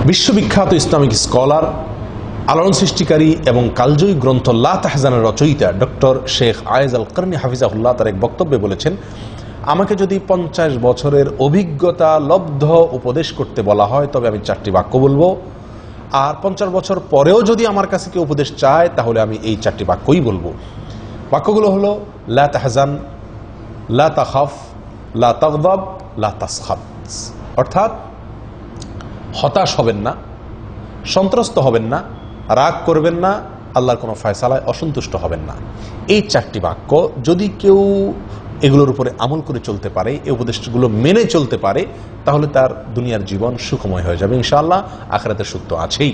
বিশ্ববিখ্যাত Islamic scholar, আলোড়ন সৃষ্টিকারী এবং কালজয়ী গ্রন্থ লা তাহজানের রচয়িতা ডক্টর শেখ আয়েজ আল কারনি হাফিজাহুল্লাহ তার এক বক্তব্যে বলেছেন, আমাকে যদি 50 বছরের অভিজ্ঞতা লব্ধ উপদেশ করতে বলা হয় তবে আমি 4টি বাক্য বলবো, আর 50 বছর পরেও যদি আমার কাছে কেউ উপদেশ চায় তাহলে আমি এই 4টি বাক্যই বলবো। বাক্যগুলো হলো লা তাহজান, লা তাখাফ, লা তাগদাব, লা তাসখাত। অর্থাৎ হতাশ হবেন না, সন্ত্রস্ত হবেন না, রাগ করবেন না, আল্লাহর কোনো ফয়সালায় অসন্তুষ্ট হবেন না। এই 4টি বাক্য যদি কেউ এগুলোর উপরে আমল করে চলতে পারে, এই উপদেশগুলো মেনে চলতে পারে, তাহলে তার দুনিয়ার জীবন সুখময় হয়ে যাবে ইনশাআল্লাহ, আখিরাতের সুখ তো আছেই।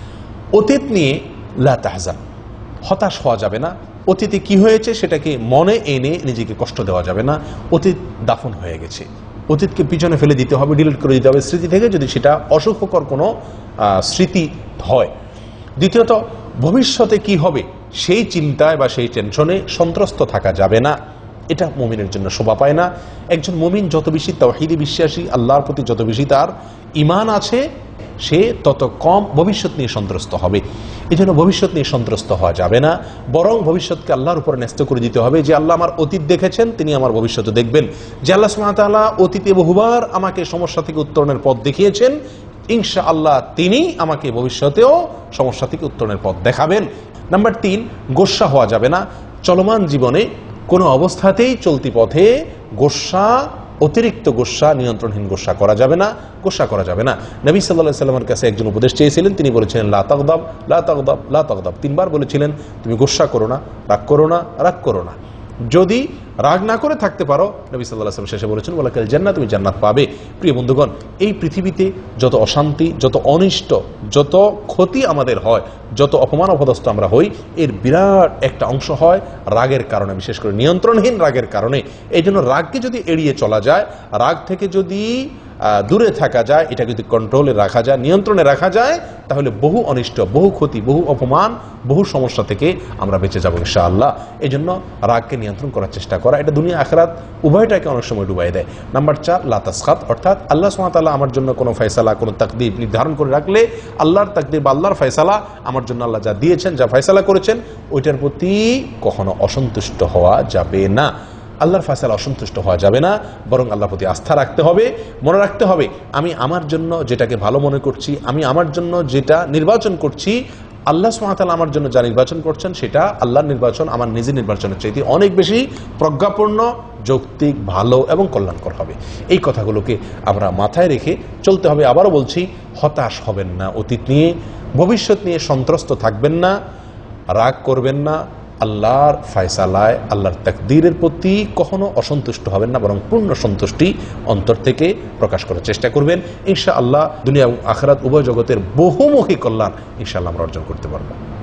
অতীত নিয়ে লা তাহজান, হতাশ হওয়া যাবে না। অতীতে কি হয়েছে সেটাকে মনে এনে নিজেকে কষ্ট দেওয়া যাবে না। অতীত দাফন হয়ে গেছে, অতীতকে পিছনে ফেলে দিতে হবে, ডিলিট করে দিতে হবে স্মৃতি থেকে, যদি সেটা অসুখকর কোনো স্মৃতি হয়। দ্বিতীয়ত, ভবিষ্যতে কি হবে সেই চিন্তায় বা সেই টেনশনে সন্ত্রস্ত থাকা যাবে না, এটা মুমিনের জন্য শোভা পায় না। একজন মুমিন যত বেশি তাওহীদে বিশ্বাসী, আল্লাহর প্রতি যত বেশি তার ঈমান আছে, সে তত কম ভবিষ্যৎ নিয়ে সন্ত্রস্ত হবে। এই জন্য ভবিষ্যৎ নিয়ে সন্ত্রস্ত হওয়া যাবে না, বরং ভবিষ্যৎকে আল্লাহর উপরে ন্যস্ত করে দিতে হবে যে আল্লাহ আমার অতীত দেখেছেন, তিনি আমার ভবিষ্যৎও দেখবেন। যে আল্লাহ সুবহানাহু ওয়া তাআলা অতীতে বহুবার আমাকে সমস্যা থেকে উত্তরণের পথ দেখিয়েছেন, ইনশাআল্লাহ তিনি আমাকে ভবিষ্যতেও সমস্যা থেকে উত্তরণের পথ দেখাবেন। নাম্বার 3, গোস্বা হওয়া যাবে না। চলমান জীবনে কোনো অবস্থাতেই চলতি পথে গোস্বা, অতিরিক্ত গোস্বা, নিয়ন্ত্রণহীন গোস্বা করা যাবে না, গোস্বা করা যাবে না। নবী সাল্লাল্লাহু আলাইহি ওয়াসাল্লামের কাছে একজন উপদেশ চেয়েছিলেন, তিনি বলেছিলেন লা তাগদাব, লা তাগদাব, লা তাগদাব। 3 বার বলেছিলেন তুমি গোস্বা করো না, রাগ করো না, রাগ করো না। যদি রাগ না করে থাকতে পারো, নবী সাল্লাল্লাহু আলাইহি ওয়াসাল্লাম শেষে বলেছেন ওয়ালাকাল জান্নাত, তুমি জান্নাত পাবে। প্রিয় বন্ধুগণ, এই পৃথিবীতে যত অশান্তি, যত অনিষ্ট, যত ক্ষতি আমাদের হয়, যত অপমান অপদস্থ আমরা হই, এর বিরাট একটা অংশ হয় রাগের কারণে, বিশেষ করে নিয়ন্ত্রণহীন রাগের কারণে। এই জন্য রাগকে যদি এড়িয়ে চলা যায়, রাগ থেকে যদি দূরে থাকা যায়, এটা যদি কন্ট্রোলে রাখা যায়, নিয়ন্ত্রণে রাখা যায়, তাহলে বহু অনিষ্ট, বহু ক্ষতি, বহু অপমান, বহু সমস্যা থেকে আমরা বেঁচে যাবো ইনশাআল্লাহ। এই জন্য রাগকে নিয়ন্ত্রণ করার চেষ্টা করা, এটা দুনিয়া আখিরাত উভয়টাকে অনেক সময় ডুবাই দেয়। নাম্বার 4, লা তাসখাত, অর্থাৎ আল্লাহ সুবহানাহু ওয়া তাআলা আমার জন্য কোনো ফয়সালা, কোনো তাকদীর নির্ধারণ করে রাখলে, আল্লাহর তাকদীর বা আল্লাহর ফয়সালা আমার জন্য আল্লাহ যা দিয়েছেন, যা ফয়সালা করেছেন, ওইটার প্রতি কখনো অসন্তুষ্ট হওয়া যাবে না। আল্লাহর ফয়সালা অসন্তুষ্ট হওয়া যাবে না, বরং আল্লাহর প্রতি আস্থা রাখতে হবে। মনে রাখতে হবে আমি আমার জন্য যেটাকে ভালো মনে করছি, আমি আমার জন্য যেটা নির্বাচন করছি, আল্লাহ সুবহানাহু ওয়া তাআলা আমার জন্য যা নির্বাচন করছেন সেটা আল্লাহর নির্বাচন আমার নিজের নির্বাচনের চাইতে অনেক বেশি প্রজ্ঞাপূর্ণ, যৌক্তিক, ভালো এবং কল্যাণকর হবে। এই কথাগুলোকে আমরা মাথায় রেখে চলতে হবে। আবারও বলছি, হতাশ হবেন না, অতীত নিয়ে, ভবিষ্যৎ নিয়ে সন্ত্রস্ত থাকবেন না, রাগ করবেন না, আল্লাহর ফয়সালায়, আল্লাহর তাকদীরের প্রতি কখনো অসন্তুষ্ট হবেন না, বরং পূর্ণ সন্তুষ্টি অন্তর থেকে প্রকাশ করার চেষ্টা করবেন। ইনশাআল্লাহ দুনিয়া এবং আখিরাত উভয় জগতের বহুমুখী কল্যাণ ইনশাআল্লাহ আমরা অর্জন করতে পারবো।